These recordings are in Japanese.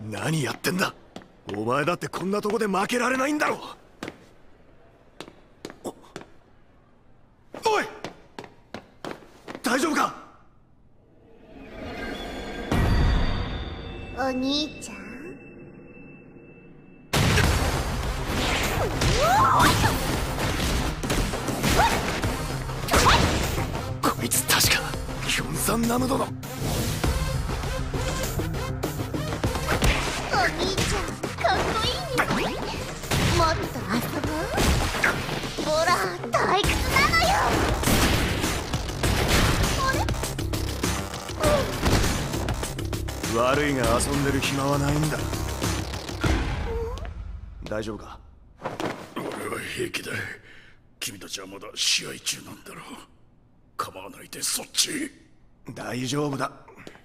何やってんだ。お前だってこんなとこで負けられないんだろ。おい、大丈夫か。 お兄ちゃん、 こいつ確かキョンサンナム殿。 お兄ちゃんかっこいいね。もっと遊ぼう。ほら退屈なのよ。あれ、 悪いが遊んでる暇はないんだ。大丈夫か。 俺は平気だ。君たちはまだ試合中なんだろう。構わないでそっち。 大丈夫だ。 やっ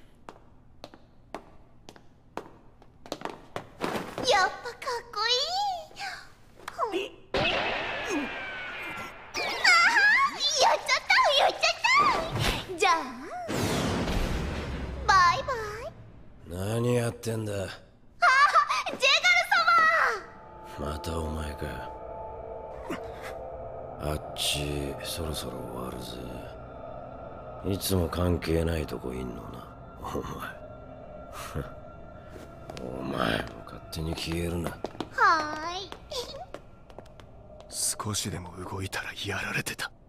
ぱかっこいい。ああ、やっちゃったじゃあバイバイ。 何やってんだ。 ジェガル様、 またお前か。あっちそろそろ終わるぜ。いつも関係ないとこいんのなお前。お前も勝手に消えるな。 はーい。 少しでも動いたらやられてた。